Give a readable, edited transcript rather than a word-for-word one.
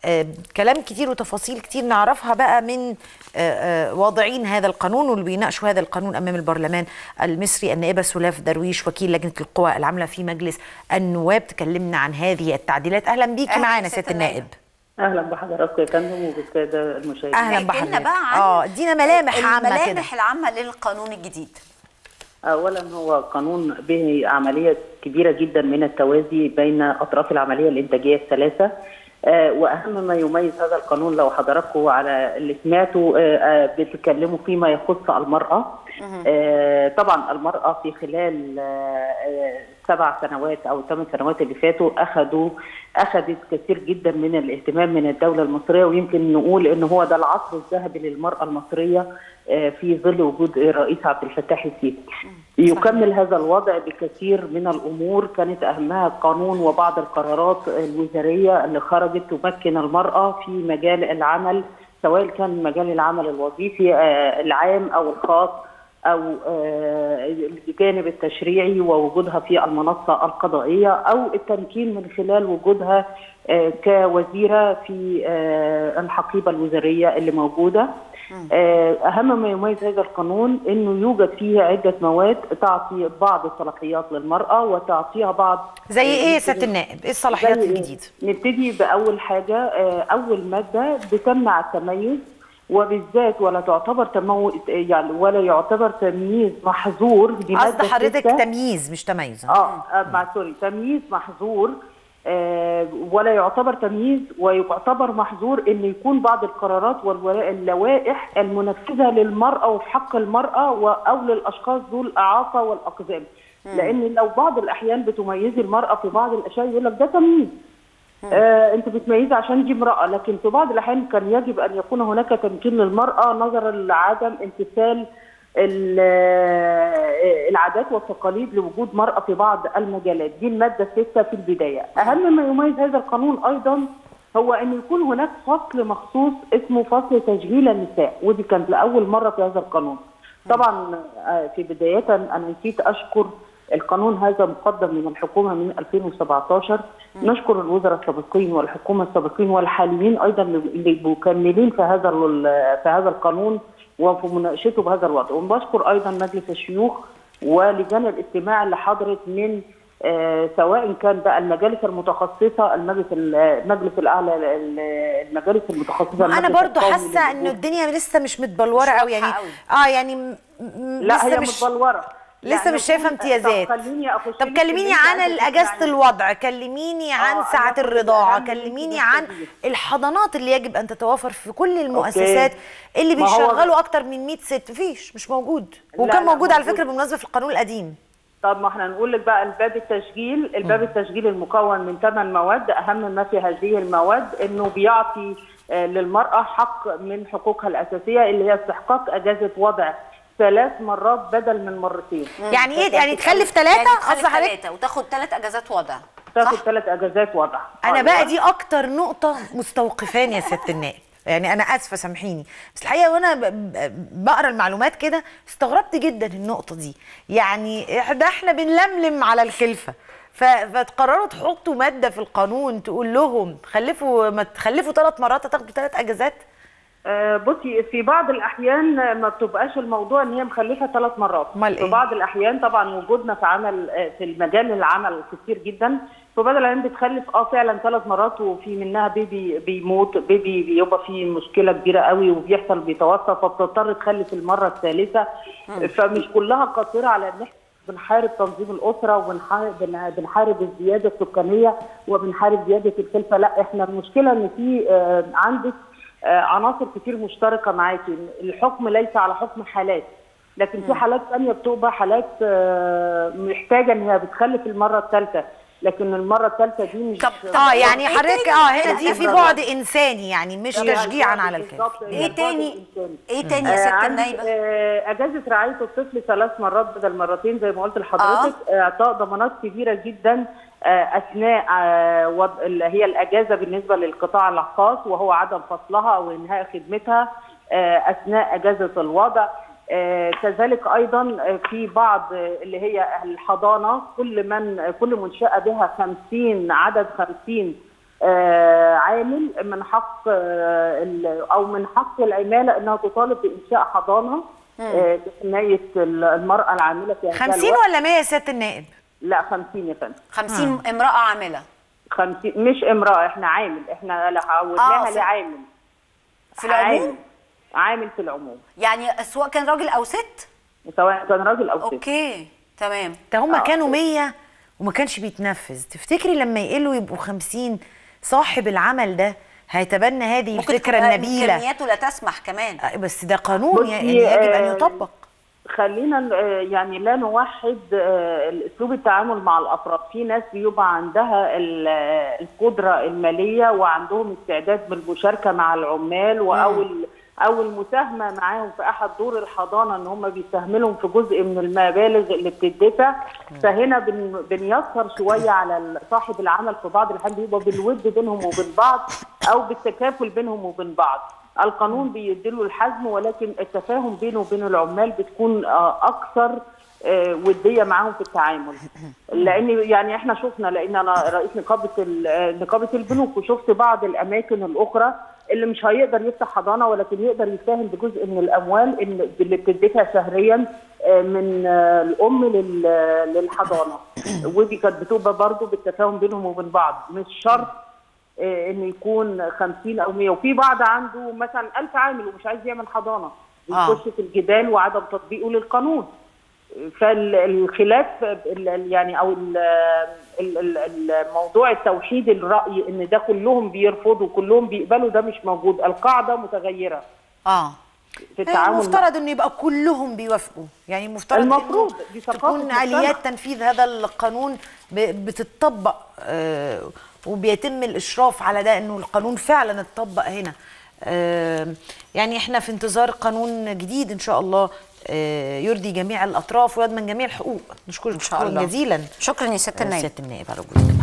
كلام كتير وتفاصيل كتير نعرفها بقى من واضعين هذا القانون واللي بيناقشوا هذا القانون أمام البرلمان المصري. النائبة سولاف درويش وكيل لجنة القوى العاملة في مجلس النواب تكلمنا عن هذه التعديلات. أهلا بيكي معانا سيادة النائب. اهلا بحضراتكم يا فندم وبالساده المشاهدين. اهلا بحضرتك. ادينا ملامح عامه كده، الملامح العامه للقانون الجديد. اولا هو قانون به عمليه كبيره جدا من التوازي بين اطراف العمليه الانتاجيه الثلاثه، واهم ما يميز هذا القانون لو حضراتكم على اللي سمعتوا بتتكلموا فيما يخص المراه. طبعا المراه في خلال 7 سنوات او 8 سنوات اللي فاتوا اخذت كثير جدا من الاهتمام من الدوله المصريه، ويمكن نقول ان هو ده العصر الذهبي للمراه المصريه في ظل وجود الرئيس عبد الفتاح السيسي. يكمل هذا الوضع بكثير من الامور كانت اهمها القانون وبعض القرارات الوزاريه اللي خرجت تمكن المراه في مجال العمل، سواء كان مجال العمل الوظيفي العام او الخاص او الجانب التشريعي ووجودها في المنصه القضائيه او التمكين من خلال وجودها كوزيره في الحقيبه الوزاريه اللي موجوده. اهم ما يميز هذا القانون انه يوجد فيه عده مواد تعطي بعض الصلاحيات للمراه وتعطيها بعض. زي ايه يا سياده النائب؟ ايه الصلاحيات الجديده؟ نبتدي باول حاجه. اول ماده بتمنع التميز، وبالذات ولا تعتبر ولا يعتبر تمييز محظور. دي قصد حضرتك تمييز مش تميز. سوري، تمييز محظور ولا يعتبر تمييز، ويعتبر محظور ان يكون بعض القرارات واللوائح المنفذه للمراه وفي حق المراه او للاشخاص ذو الاعاقه والاقزام. لان لو بعض الاحيان بتميزي المراه في بعض الاشياء يقول لك ده تمييز، انت بتميزي عشان دي امراه، لكن في بعض الاحيان كان يجب ان يكون هناك تمكين للمراه نظرا لعدم امتثال العادات والتقاليد لوجود مرأة في بعض المجالات. دي المادة 6 في البداية. أهم ما يميز هذا القانون أيضا هو أن يكون هناك فصل مخصوص اسمه فصل تشغيل النساء، ودي كانت لأول مرة في هذا القانون. طبعا في بداية أنا نسيت أشكر القانون هذا مقدم من الحكومة من 2017. نشكر الوزراء السابقين والحكومة السابقين والحاليين أيضا اللي مكملين في هذا القانون وفي مناقشته بهذا الوضع. وبشكر ايضا مجلس الشيوخ ولجان الاستماع اللي حضرت من سواء كان بقى المجالس المتخصصه، المجلس الاعلى، المجالس المتخصصه. انا برضو حاسه انه الدنيا لسه مش متبلوره قوي يعني. يعني لا هي متبلوره لسه مش شايفه امتيازات. طب كلميني عن اجازه الوضع، كلميني عن ساعه الرضاعه، كلميني عن الحضانات اللي يجب ان تتوافر في كل المؤسسات اللي بيشغلوا اكتر من 100 ست. مش موجود، وكان موجود على فكره بالمناسبه في القانون القديم. طب ما احنا نقول لك بقى الباب التشغيل المكون من 8 مواد. اهم ما في هذه المواد انه بيعطي للمراه حق من حقوقها الاساسيه اللي هي استحقاق اجازه وضع 3 مرات بدل من مرتين. يعني ايه؟ يعني تخلف 3 قصدي حضرتك وتاخد 3 اجازات وضع. تاخد 3 اجازات وضع. انا بقى دي اكتر نقطه مستوقفاني يا سياده النائب. يعني انا اسفه سامحيني، بس الحقيقه وانا بقرا المعلومات كده استغربت جدا النقطه دي. يعني ده احنا بنلملم على الخلفه، فتقرروا تحطوا ماده في القانون تقول لهم ما تخلفوا 3 مرات هتاخدوا 3 اجازات. بصي، في بعض الاحيان ما بتبقاش الموضوع ان هي مخلفه 3 مرات. في بعض الاحيان طبعا وجودنا في المجال العمل كتير جدا، في بعض الاحيان بتخلف فعلا 3 مرات وفي منها بيبي بيموت، بيبي بيبقى فيه مشكله كبيره قوي وبيحصل بيتوفى، فبتضطر تخلف المره الثالثه. فمش كلها قاصره على ان احنا بنحارب تنظيم الاسره وبنحارب الزياده السكانيه وبنحارب زياده الخلفه. لا، احنا المشكله ان في عندك عناصر كتير مشتركه معاكي. الحكم ليس على حكم حالات، لكن في حالات ثانيه بتبقى حالات محتاجه ان هي بتخلف المره الثالثه، لكن المره الثالثه دي مش يعني حضرتك هنا دي في بعد انساني، يعني مش تشجيعا على الكلام. ايه تاني يا ست النايبه؟ اجازه رعايه الطفل 3 مرات بدل مرتين زي ما قلت لحضرتك. اعطاء ضمانات كبيره جدا اثناء اللي هي الاجازه بالنسبه للقطاع الخاص، وهو عدم فصلها او انهاء خدمتها اثناء اجازه الوضع. كذلك ايضا في بعض اللي هي الحضانه، كل منشاه بها 50 عدد 50 عامل من حق او من حق العماله انها تطالب بانشاء حضانه لحمايه المراه العامله في هذا 50 ولا 100 يا سياده النائب؟ لا 50 يا فندم. 50 امراه عامله. 50 مش امراه، احنا عامل، احنا عودناها لعامل في العموم. عامل في العموم، يعني سواء كان راجل او ست؟ سواء كان راجل او ست. اوكي تمام. ده هم كانوا 100 وما كانش بيتنفذ، تفتكري لما يقلوا يبقوا 50 صاحب العمل ده هيتبنى هذه الفكره النبيله؟ امكانياته لا تسمح كمان. بس ده قانون يعني يجب ان يطبق. خلينا يعني لا نوحد اسلوب التعامل مع الافراد. في ناس بيبقى عندها القدره الماليه وعندهم استعداد بالمشاركه مع العمال او المساهمه معاهم في احد دور الحضانه، ان هم بيساهملهم في جزء من المبالغ اللي بتدفع. فهنا بنيسر شويه على صاحب العمل في بعض الاحيان، بيبقى بالود بينهم وبين بعض او بالتكافل بينهم وبين بعض. القانون بيديله الحزم، ولكن التفاهم بينه وبين العمال بتكون اكثر وديه معاهم في التعامل. لان يعني احنا شفنا، لان انا رئيس نقابه البنوك، وشفت بعض الاماكن الاخرى اللي مش هيقدر يفتح حضانه، ولكن يقدر يساهم بجزء من الاموال اللي بتدفع شهريا من الام للحضانه. ودي كانت بتبقى برضه بالتفاهم بينهم وبين بعض، مش شرط ان يكون 50 او 100. وفي بعض عنده مثلا 1000 عامل ومش عايز يعمل حضانه، بيخش في الجدال وعدم تطبيقه للقانون. فالخلاف يعني او الموضوع التوحيد الراي ان ده كلهم بيرفضوا كلهم بيقبلوا، ده مش موجود. القاعده متغيره في التعامل. المفترض انه يبقى كلهم بيوافقوا، يعني المفروض تكون آليات تنفيذ هذا القانون بتطبق وبيتم الاشراف على ده، انه القانون فعلا اتطبق هنا. يعني احنا في انتظار قانون جديد ان شاء الله يرضي جميع الاطراف ويضمن جميع الحقوق. نشكرك شكرا جزيلا. شكرا يا سياده النائب. سياده النائب على وجودك.